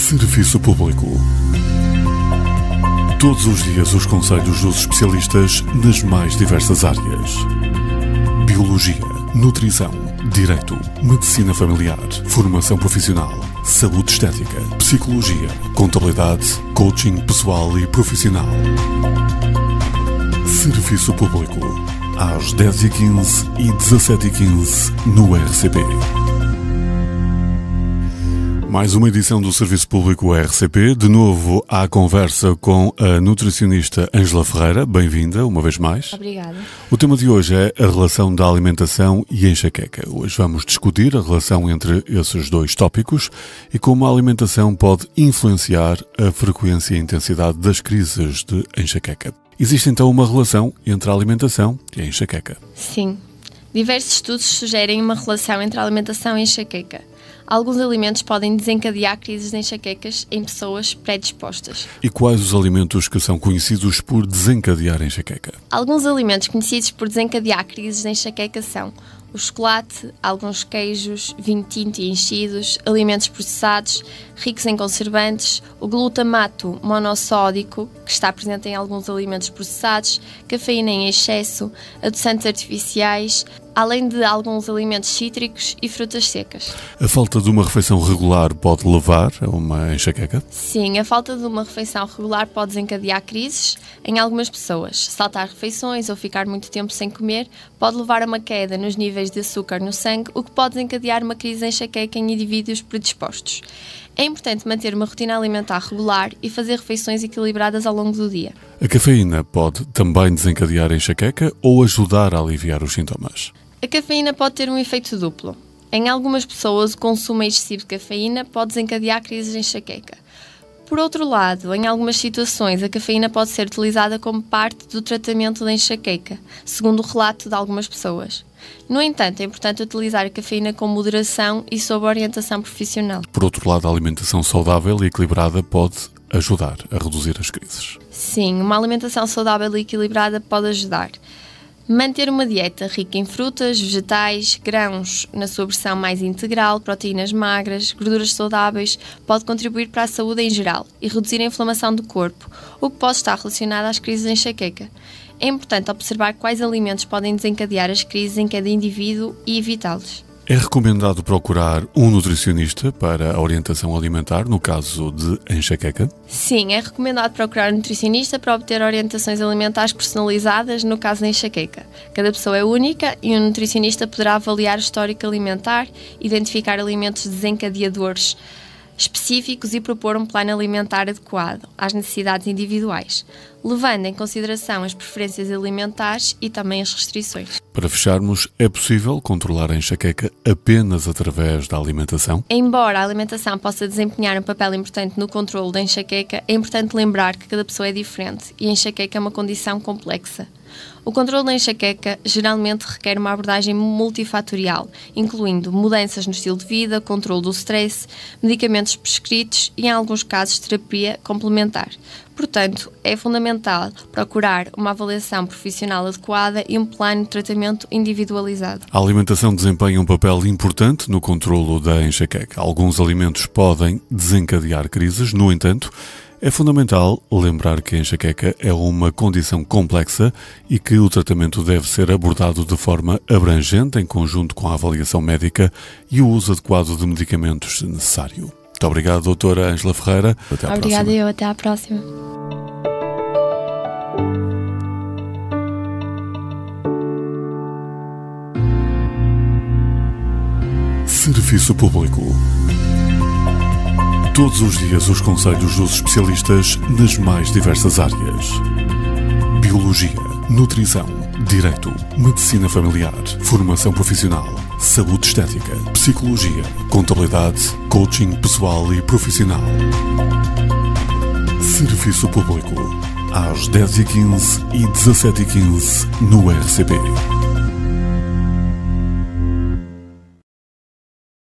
Serviço Público. Todos os dias os conselhos dos especialistas nas mais diversas áreas. Biologia, nutrição, direito, medicina familiar, formação profissional, saúde estética, psicologia, contabilidade, coaching pessoal e profissional. Serviço Público, às 10h15 e 17h15 no RCP. Mais uma edição do Serviço Público RCP, de novo à conversa com a nutricionista Ângela Ferreira. Bem-vinda, uma vez mais. Obrigada. O tema de hoje é a relação da alimentação e a enxaqueca. Hoje vamos discutir a relação entre esses dois tópicos e como a alimentação pode influenciar a frequência e a intensidade das crises de enxaqueca. Existe então uma relação entre a alimentação e a enxaqueca? Sim. Diversos estudos sugerem uma relação entre a alimentação e a enxaqueca. Alguns alimentos podem desencadear crises de enxaquecas em pessoas predispostas. E quais os alimentos que são conhecidos por desencadear enxaqueca? Alguns alimentos conhecidos por desencadear crises de enxaqueca são o chocolate, alguns queijos, vinho tinto e enchidos, alimentos processados, ricos em conservantes, o glutamato monossódico, que está presente em alguns alimentos processados, cafeína em excesso, adoçantes artificiais, além de alguns alimentos cítricos e frutas secas. A falta de uma refeição regular pode levar a uma enxaqueca? Sim, a falta de uma refeição regular pode desencadear crises em algumas pessoas. Saltar refeições ou ficar muito tempo sem comer pode levar a uma queda nos níveis de açúcar no sangue, o que pode desencadear uma crise de enxaqueca em indivíduos predispostos. É importante manter uma rotina alimentar regular e fazer refeições equilibradas ao longo do dia. A cafeína pode também desencadear a enxaqueca ou ajudar a aliviar os sintomas? A cafeína pode ter um efeito duplo. Em algumas pessoas, o consumo excessivo de cafeína pode desencadear crises de enxaqueca. Por outro lado, em algumas situações, a cafeína pode ser utilizada como parte do tratamento da enxaqueca, segundo o relato de algumas pessoas. No entanto, é importante utilizar a cafeína com moderação e sob orientação profissional. Por outro lado, a alimentação saudável e equilibrada pode ajudar a reduzir as crises. Sim, uma alimentação saudável e equilibrada pode ajudar. Manter uma dieta rica em frutas, vegetais, grãos na sua versão mais integral, proteínas magras, gorduras saudáveis, pode contribuir para a saúde em geral e reduzir a inflamação do corpo, o que pode estar relacionado às crises de enxaqueca. É importante observar quais alimentos podem desencadear as crises em cada indivíduo e evitá-los. É recomendado procurar um nutricionista para a orientação alimentar no caso de enxaqueca? Sim, é recomendado procurar um nutricionista para obter orientações alimentares personalizadas no caso da enxaqueca. Cada pessoa é única e um nutricionista poderá avaliar o histórico alimentar, identificar alimentos desencadeadores específicos e propor um plano alimentar adequado às necessidades individuais, levando em consideração as preferências alimentares e também as restrições. Para fecharmos, é possível controlar a enxaqueca apenas através da alimentação? Embora a alimentação possa desempenhar um papel importante no controlo da enxaqueca, é importante lembrar que cada pessoa é diferente e a enxaqueca é uma condição complexa. O controle da enxaqueca geralmente requer uma abordagem multifatorial, incluindo mudanças no estilo de vida, controle do stress, medicamentos prescritos e, em alguns casos, terapia complementar. Portanto, é fundamental procurar uma avaliação profissional adequada e um plano de tratamento individualizado. A alimentação desempenha um papel importante no controlo da enxaqueca. Alguns alimentos podem desencadear crises, no entanto, é fundamental lembrar que a enxaqueca é uma condição complexa e que o tratamento deve ser abordado de forma abrangente em conjunto com a avaliação médica e o uso adequado de medicamentos se necessário. Muito obrigado, doutora Ângela Ferreira. Até à próxima. Obrigada eu, até à próxima. Serviço Público. Todos os dias os conselhos dos especialistas nas mais diversas áreas. Biologia, nutrição, direito, medicina familiar, formação profissional, saúde estética, psicologia, contabilidade, coaching pessoal e profissional. Serviço Público, às 10h15 e 17h15 no RCP.